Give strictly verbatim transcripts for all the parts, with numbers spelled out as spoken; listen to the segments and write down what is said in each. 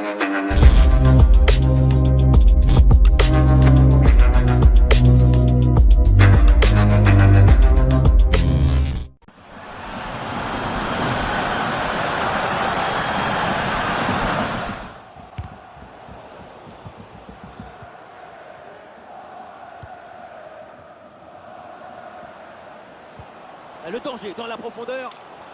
Le danger dans la profondeur.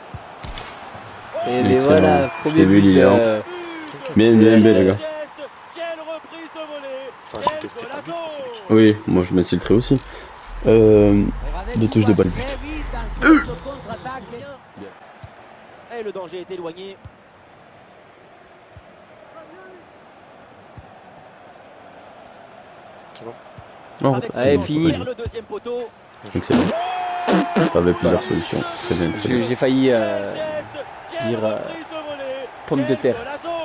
Et mais voilà, premier vu but. Euh... Bien, bien, bien, les gars. Quelle reprise de volée. Enfin, j'ai testé pas vite, oui, moi je m'infiltrerai aussi. Euh, deux touches de balle but. Et le danger est éloigné. C'est bon. Non, allez, fini. Le deuxième poteau. excellent. Ça avait plusieurs solutions. Très bien. J'ai failli euh, dire euh, pomme de terre.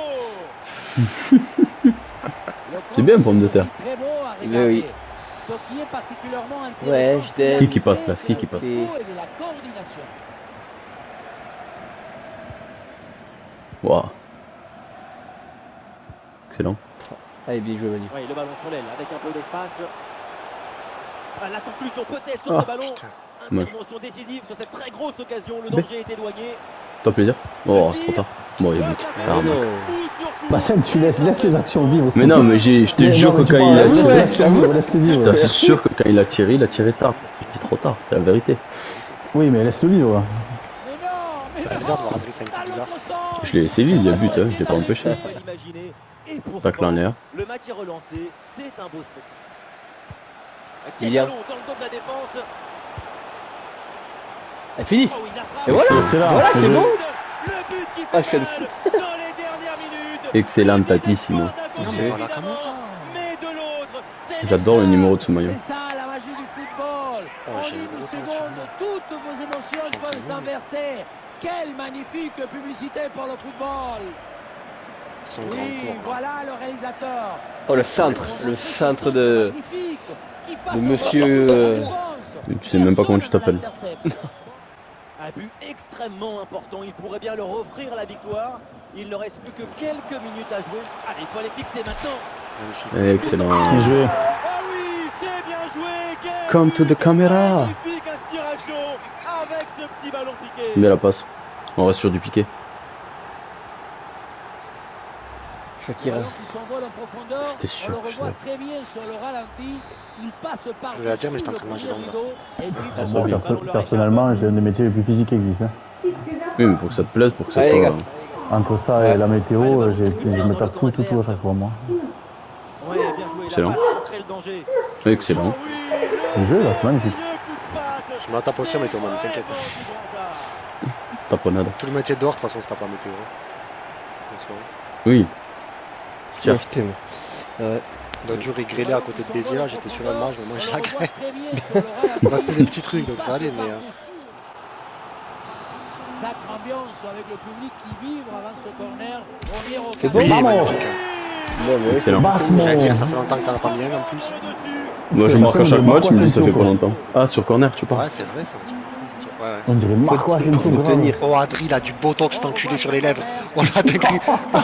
C'est bien pomme de terre. Mais oui. Ouais, j'étais. Qui qui passe là? Qui qui passe? Waouh. Excellent. Allez, bien joué, Manu. Oui, le ballon sur l'aile avec un peu d'espace. La conclusion peut-être sur oh, ce ballon. Putain. Intervention décisive sur cette très grosse occasion. Le danger est éloigné. T'as plaisir? Oh, trop tard. Bon, il y a but. Ah, non. Bah, tu laisses, laisse les actions vivre. Mais non, mais j'ai, je te jure que quand il a tiré, je suis sûr que quand il a tiré, il a tiré tard. Je dis trop tard, c'est la vérité. Oui, mais laisse-le vivre. C'est bizarre de voir Adrien, c'est un peu bizarre. Je l'ai laissé vivre, il y a but, hein, je l'ai pas empêché. Tacle en l'air. Le match est relancé, c'est un beau spectacle. Il y a. Dans le dos de la défense. Elle finit. Oh, et voilà, voilà, c'est bon. Ah, je suis excellent, Tatissimo. J'adore le numéro de ce maillot. C'est ça la magie du football. Oh, en une seconde, toutes vos émotions peuvent s'inverser. Quelle magnifique publicité pour le football. Oui, voilà le réalisateur. Oh, le centre, le centre de, de monsieur. Euh... Tu sais même pas comment tu t'appelles. Un but extrêmement important, il pourrait bien leur offrir la victoire. Il ne reste plus que quelques minutes à jouer. Allez, il faut les fixer maintenant. Excellent. Bien joué. Ah oui, c'est bien joué. Quelle Come to the camera. magnifique inspiration avec ce petit ballon piqué. Bien la passe. On reste sur du piqué. Shakira. C'était sûr. On le revoit très bien sur le ralenti. Il passe par. Je voulais la dire, mais j'étais en train de manger dans le Moi, perso personnellement, j'ai un des métiers les plus physiques qui existent. Hein. Oui, mais faut que ça te plaise pour que ça Allez, soit. gars. Entre ça et la météo, je me tape tout, tout, tout à chaque fois, moi. Ouais, bien joué. Excellent. La passe pour créer le danger. Excellent. Le jeu, là, c'est magnifique. Je me la tape aussi en météo, Manu, t'inquiète. Taponade. Tout le métier dehors, de toute façon, c'est tape en météo. Oui. Tiens. Putain, ouais. L'autre jour, il grêlait à côté de Béziers, là, j'étais sur un match, mais moi, je la grêle. Bah, c'était des petits trucs, donc ça allait, mais. Euh... Sacre ambiance avec le public qui vibre avant ce corner. C'est bon, oui, maman. magnifique. Bon, mais Excellent. J'allais dire, ça fait longtemps que t'en as pas mis un en plus. Moi je marque à chaque match, tu me dis ça fait pas longtemps. Ah, sur corner, tu parles? Ouais, c'est vrai, ça. Ouais, ouais. On dirait Marco Asensio faut tenir. Oh, Adri, il a du botox, cet enculé sur les lèvres. Oh la dinguerie.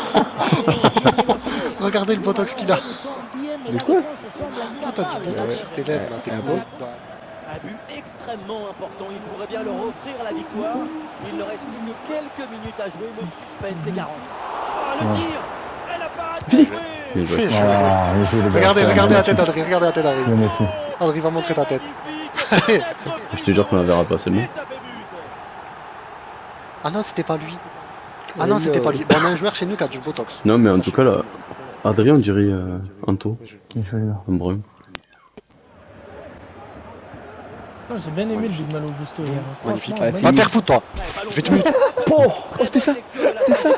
Regardez le botox qu'il a. Mais quoi? Oh, t'as du botox sur tes lèvres, là, t'es beau. Un but extrêmement important, il pourrait bien leur offrir la victoire. Il ne reste plus que quelques minutes à jouer, le suspense est quarante. Oh, le tir. Elle a pas hâte de jouer. Bien joué. Voilà, bien joué, les gars. Regardez, regardez la tête, Adri, regardez la tête, Adri. Bien, merci. Adri va montrer ta tête. Je te jure qu'on la verra pas, c'est bon. Ah non, c'était pas lui. Ah non, c'était pas lui. Bon, on a un joueur chez nous qui a du botox. Non, mais en tout cas, là, Adrien, on dirait euh, Anto, Bien joué, les gars. un brun. J'ai bien aimé le jeu de Malo Gusto hier. Magnifique. Ouais, Va te faire foutre, toi. Je vais te mettre. Oh, oh c'était ça. C'était ça.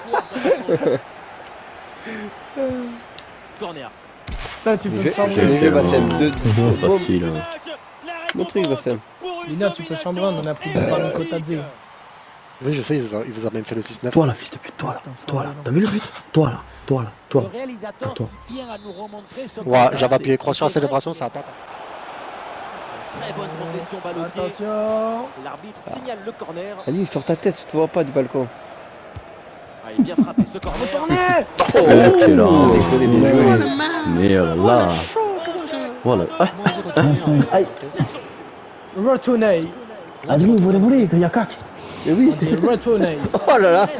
Corner. Là, tu peux J'ai le chambrer. j'ai joué Bassem. Deux. Facile. Mon truc, Bassem. Lina, tu peux chambrer, on en a plus de par le Kotadze. Oui, je sais, il vous a, il vous a même fait le six neuf. Toi là, fils de pute, toi là, toi là. T'as vu le but? Toi là, toi là, toi. Le réalisateur Toi. qui tient à nous remontrer ce Ouais, j'avais appuyé croix sur la célébration, ça a pas. Très bonne progression balle au pied. Attention. L'arbitre signale le corner. Allez, sur ta tête, tu te vois pas du balcon. Ah, il vient frapper ce corner. Excellent. Déconné, bien joué. Merde là. Voilà. Ah, Aïe, Retournez. Adrien, vous voulez, il y a cac. mais oui. Retournez. Oh là là.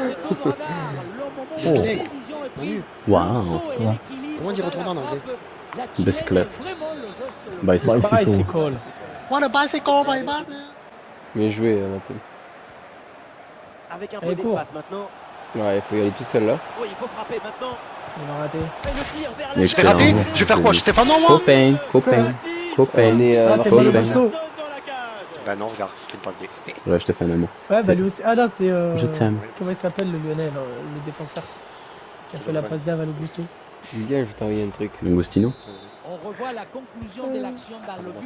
Waouh. Comment on dit retourner en anglais? Bicyclette. Bicycle. Bicycle. What a bicycle, my bicycle. Bien joué, Mathieu. Avec un peu Allez, cours. d'espace maintenant. Ouais, il faut y aller tout seul là. Oui, il faut frapper maintenant. Il a raté. Et le tir vers Mais la Je vais rater. Je vais faire quoi? J'étais pas non, moi? Copain, copain, copain. On est Ah, euh, t'es Marseille, mal au ben. Gusto. dans la cage. Bah non, regarde, je fais une passe D. Là, je te fais un amour. Ouais, bah lui aussi. Ah là, c'est. Euh... Je t'aime. Comment il s'appelle le Lyonnais, là, le défenseur qui a C'est fait la le passe d'Ave à l'Augusto. Julien, je vais t'envoyer un truc. Langostino. On revoit la conclusion de l'action dans le but.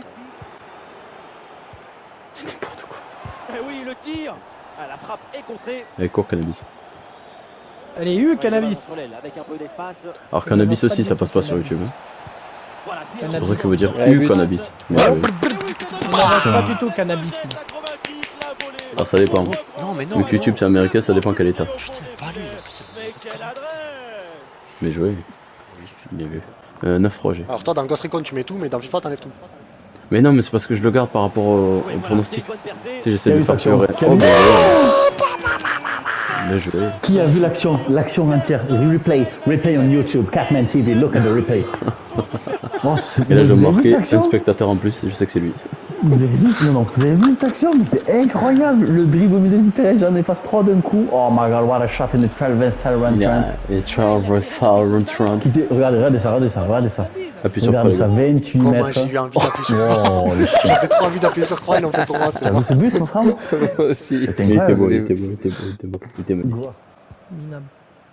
C'est n'importe quoi. Eh oui, le tir. Ah, la frappe est contrée. Avec court cannabis. Allez, eu Ouais, cannabis. sur l'aile, avec un peu d'espace. Alors cannabis aussi, ça passe pas sur YouTube. Hein. Voilà, c'est C'est Cannabis. pour ça qu'il faut dire Ouais, U but. cannabis. Mais, Ouais. euh, Il n'arrête pas du tout cannabis. Alors ça dépend. Non, mais non. Vu que YouTube c'est américain, ça dépend quel état. Putain, pas lui. c'est- Mais quelle adresse. Mais joué. Bien vu. Euh, neuf trois G. Alors toi, dans Ghost Recon, tu mets tout, mais dans FIFA, t'enlèves tout. Mais non, mais c'est parce que je le garde par rapport au, Oui, au voilà, c'est pronostic. une bonne percée. Tu sais, j'essaie de Quelle lui faire action. pleurer. Quelle Oh, bah, ouais. Bien joué. Qui a vu l'action, l'action entière? Replay, replay on YouTube, Catman T V, look at the replay. Oh, c'est- Et là, je vous vais avez vu marquer cette un action? spectateur en plus, et je sais que c'est lui. Vous avez vu, non, non, vous avez vu cette action? Mais c'est incroyable. Le dribble au milieu du terrain, j'en efface trois d'un coup. Oh my god, what a shot in the twelve Salvan Yeah, et Charles Sauron Trump. Regardez, regardez ça, regardez ça, regardez ça. Appuie sur Regardez ça, play. vingt-huit Comment mètres. j'ai eu envie d'appuyer sur croix. Oh, le chien. J'avais trop envie d'appuyer sur croix, ils l'ont fait pour moi, c'est T'as moi. vu ce but, mon frère? Moi aussi. C'était Il était beau, incroyable. il était beau, il était beau, il était beau. Il était magnifique. Minable.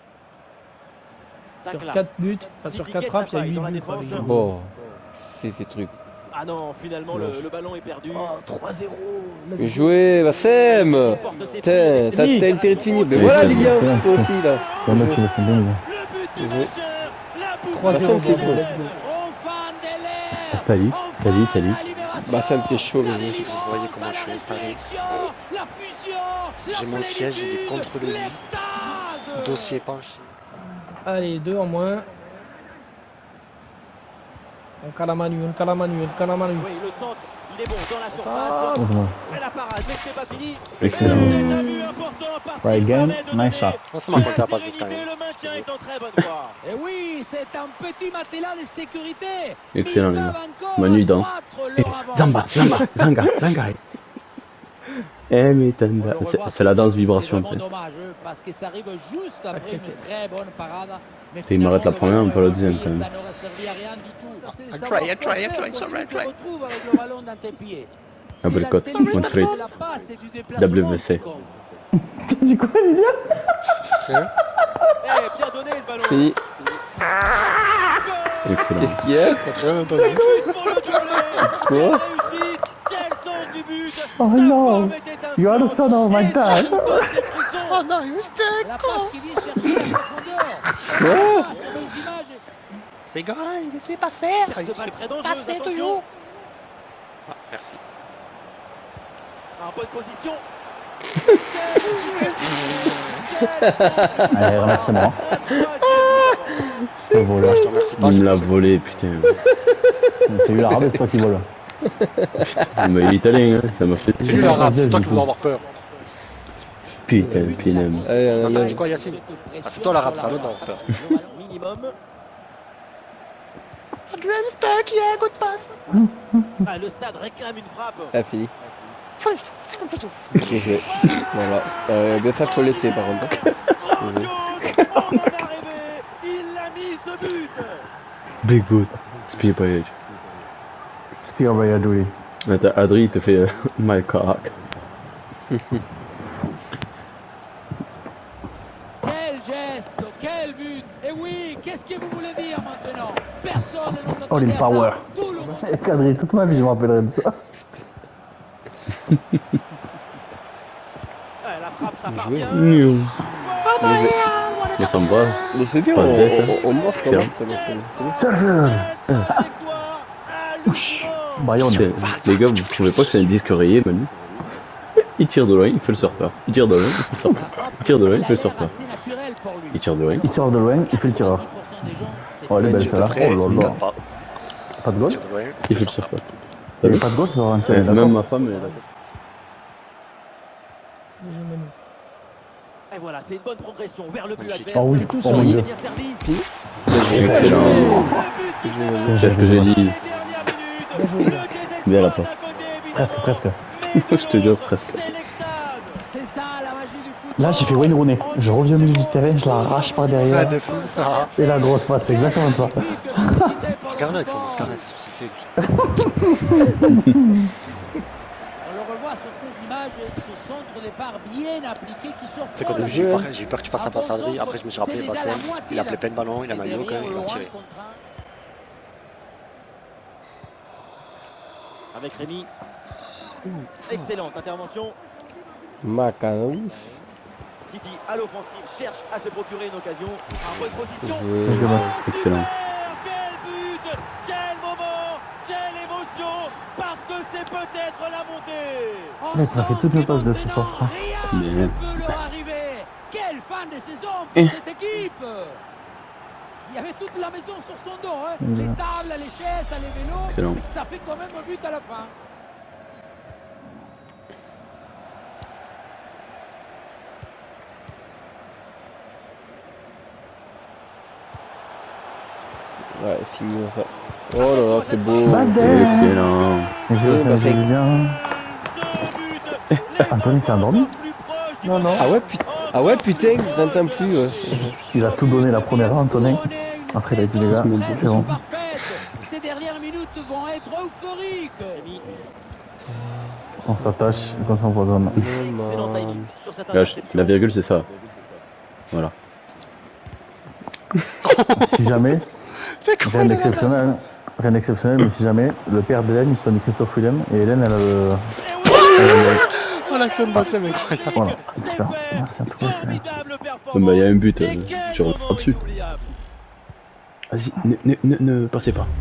Tac, Sur là. quatre buts, enfin Si sur Piquet quatre frappes, il y a travaille huit dans la buts. quoi, défense. avec- Bon, c'est ces trucs. Ah non, finalement, le, le ballon est perdu. Oh, trois zéro. let's Bien go. joué, Bassem. Il porte ses Putain, fruits t'as avec t'as ses une télé de fini. Mais Oui, voilà, c'est Lilian, bon. toi aussi là. Le mec, il est bien, bien. Le but du Mhm. maintien. La pousse trois zéro, Bassem, c'est let's cool. go. Enfant de l'air. Salut, Enfin, salut, salut. la libération. Bassem, t'es chaud, La mais Si vous voyez comment je suis installé. La fusion. La J'ai mon siège, il est plénitude, contre le lit. l'extase. Dossier penché. Allez, deux en moins. On calamanu, on calamanu, on calamanu. Oui, le centre, il est bon dans la Ah, surface. Heureusement. Et la parade, mais c'est pas fini. Excellent. C'est un but important parce Right qu'il again, permet de nice donner shot. Moi, ça m'a compté la la passe de Sky. sérénité. Le maintien est en très bonne voie. Et oui, c'est un petit matelas de sécurité. Excellent, Ils les gars. peuvent encore Manu danse. accroître Eh, leur avance. Zamba, Zamba, Zanga, Zanga. Eh, mais t'as On une- le c'est- revoit, c'est la danse vibration, C'est tu sais. vraiment dommage euh, parce que ça arrive juste après une très bonne parade. Mais Et il m'arrête la finalement, première, le mais pas la ballon deuxième, est quand même. Ça n'aurait servi à rien du tout. C'est I savoir try, I quoi try, I faire try, quand so tu right, te right. retrouves avec le ballon dans tes pieds. Un C'est uppercut, l'intelligence one straight. de la passe et du déplacement W C. qui compte. Tu dis quoi, Lilian? Eh, bien donné ce ballon. Fini. Excellent. Qu'est-ce qu'il y a? T'as très bien entendu. But pour le doublé. Quoi? Quelle réussite. Quel sens du but. Oh Sa non. forme était You are the son of my Et ça dad. nous donne des frissons. Oh non, il me stick. La passe qui vient chercher la profondeur. Quoi? Ah, ces images. C'est gars, je suis passé. Carte de balle très dangereuse, Passé attention. toujours. Ah, merci. En bonne position. Allez, remercie-moi. Quel Le voleur. Je te remercie pas. Il je me l'a pense. volé, putain. C'est lui l'arabe, c'est toi qui vole. Mais il est italien, hein, ça m'a fait. C'est lui l'arabe, c'est toi qui voulais avoir peur. Putain, pinem. Allez, On on a a entendu quoi, Yacine? Ah, c'est toi l'arabe, ça, l'autre d'avoir peur. minimum. Drumstick, yeah, good pass. Ah, le stade réclame une frappe. Ah, fini. Bien joué. Voilà. Euh, bien ça, faut laisser par contre. Grandiose. On en est arrivé. Il a mis ce but. Big boot. Speed by Spear by Adoué. Attends, Adri, il te fait euh, my cock. Quel geste, quel but. Et oui, qu'est-ce que vous voulez dire maintenant? Personne ne s'attendait Oh, les à power. ça. Tout le monde. Cadré toute ma vie, je me rappellerai de ça. Ah, la frappe, ça part Joué. bien. Miou. Mais ça me va. Mais c'est bien, Pas on, de tête, on, on marque, on Tiens. marque, on marque, on marque. Sergio. Victoire hallucinante. Bayonne. Putain, les gars, vous trouvez pas que c'est un disque rayé, Manu? Il tire de loin, il fait le surfeur. Il tire de loin, il fait le surfeur. Il tire de loin, il fait le surfeur. Il tire de loin. Il sort de loin, il fait le tireur. Oh, elle est belle Tir de celle-là. près, Oh il là là. cadre pas. Pas de goal? Tir de loin, Il fait le surfeur. Il n'y a pas de goal, tu vas avoir un tir. Ouais, d'accord. même ma femme, elle est d'accord. Bien joué, Manu. Et voilà, c'est une bonne progression vers le but Magnifique. adverse. Oh oui, Tout oh sur mon lui. dieu. Bien servi. Excellent. C'est ce que j'ai dit. Bien joué, les gars. Bien la passe. Presque, presque. Je te jure, presque. C'est ça la magie du foot. Là, j'ai fait Wayne Rooney. Je reviens au milieu du terrain, je l'arrache par Ah, derrière. de fou. Ah. Et la grosse passe, c'est exactement ça. Regarde-le avec son mascara, c'est ce qu'il fait. On le revoit sur ces images, ce centre de départ bien appliqué qui sort. C'est qu'au début, j'ai eu peur, j'ai eu peur que tu fasses un passe à Adri. Après, je me suis rappelé, Bassem, il appelait plein de ballons, il a mis au cœur, il va tirer. Avec Rémi. Excellente intervention. Macano. City à l'offensive cherche à se procurer une occasion. En reposition. Je- Excellent. Quel but! Quel moment! Quelle émotion! Parce que c'est peut-être la montée! Mec, on a fait toutes nos passes de ce soir. Rien Mais- ne peut leur arriver. Quelle fin de saison Eh. pour cette équipe! Il y avait toute la maison sur son dos, hein. Mhm. Les tables, les chaises, les vélos. Excellent. Et ça fait quand même un but à la fin. Ouais, fini ça. Oh là là, c'est beau. Base Excellent. Mais j'ai aussi bah, un c'est- jeu bien. Anthony s'est endormi? Non, non. Ah ouais, putain. Ah ouais, putain, je n'entends plus. Ouais. Il a tout donné la première, Antonin. Après, il a dit, les gars, c'est bon. Ces dernières minutes vont être euphoriques. On s'attache et qu'on s'empoisonne. Excellent timing sur cette Là, je- interception. la virgule, c'est ça. Voilà. Si jamais, C'est quoi rien le d'exceptionnel, rien d'exceptionnel, mais si jamais, le père d'Hélène, il soigne Christophe Willem, et Hélène, elle a le... Oh, l'action de Bassem, incroyable. Voilà, super. Merci à tous. Formidable Bon, bah, il y a un but, Et euh, quel tu moment reprends dessus. inoubliable. Vas-y, ne, ne, ne, ne passez pas.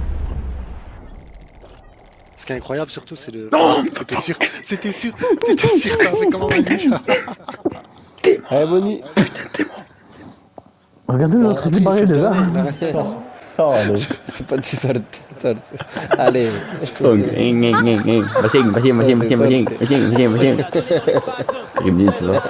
Ce qui est incroyable surtout, c'est le. C'était sûr, c'était sûr, c'était sûr, ça a fait comment Manu. Allez, bonne nuit. Regardez l'autre, il s'est barré déjà. Il a resté. Sors, allez. C'est pas du sort. Allez. Oh, gna, gna, gna, gna. Vas-y, vas-y, vas-y, vas-y, vas-y, vas-y, vas-y, vas-y. Rémi, c'est ça.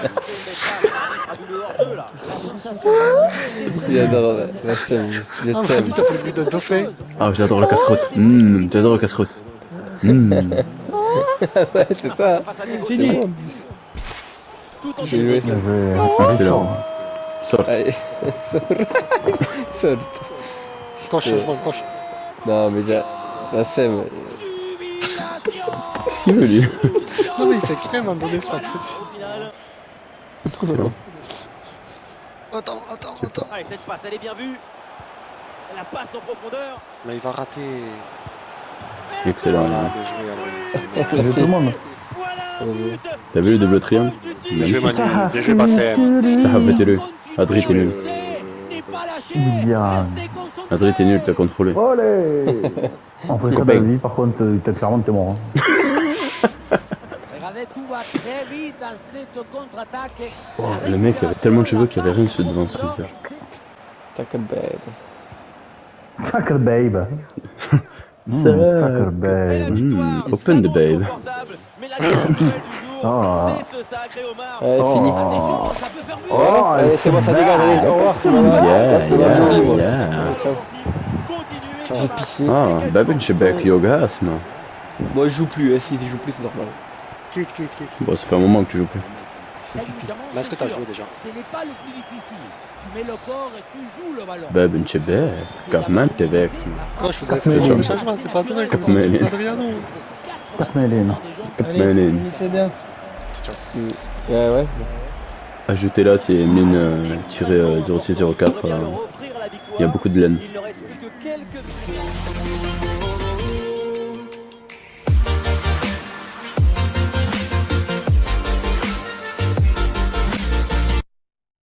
J'adore, c'est ça, je Ah, t'aime. Manu, t'as fait le bruit d'un dauphin. Ah, j'adore le casse-croûte. Hum, j'adore le casse-croûte. Hum. Ouais, c'est ça. Fini. Tout en J'ai joué. Je vais... Excellent. Sort. Allez, sort. Coche, changement, coche. Non, mais déjà, la sème. Qu'est-ce qu'il veut, lui? Non, mais il fait exprès à un moment donné, c'est pas possible. Au final. Attends, attends, attends. Allez, cette passe, elle est bien vue. La passe en profondeur. Mais il va rater. Excellent. Voilà, bien joué, Adrien. Je vais tout le monde. Voilà un but. T'as vu le double triangle? Bien joué, Manu. Bien joué, Bassem. Ah, mettez-le. Adri, t'es nul. Bien. Adri, t'es nul, t'as contrôlé. Olé. On ferait ça dans la vie, par contre, peut-être clairement, t'es mort. Hein. Regardez, tout va très vite dans cette contre-attaque. Oh, le mec avait tellement de cheveux qu'il y avait rien dessus devant ce visage. Sacre bête. Sacre babe. Mmh, Ça- sacre babe. Mmh, open the babe. Mais la grande nouvelle du jour, Ah. c'est ce sacré homard. Allez, Oh. fini. Attention, ça peut faire mieux. Oh, Allez, c'est bon, ça dégage. Allez, au revoir, c'est bon. Yeah, C'est bon, yeah, c'est bon. yeah. Ciao. Continuez Ciao, sur j'ai la- pissé. Ah, Babin Chebek Yoga, non. Moi, je joue plus. hein, Si je joue plus, c'est normal. Quitte, quitte, quitte. Bon, c'est pas un moment que tu joues plus. Techniquement, Mais est-ce que c'est t'as sûr. joué déjà? Ce n'est pas le plus difficile. Tu mets le corps et tu joues le ballon. Babin Chebek, Carmen Chebek. Coach, vous avez fait Mais le non. changement, c'est pas vrai, comme Mais ça, non. c'est Adriano. Quatre Mélène. Allez, finissez bien. Ouais, ouais. ajoutez-la, c'est Emeline euh, tiré euh, zéro six zéro quatre. Pourrait bien euh, leur offrir la victoire. Il y a beaucoup de laine. Il ne reste plus que quelques minutes.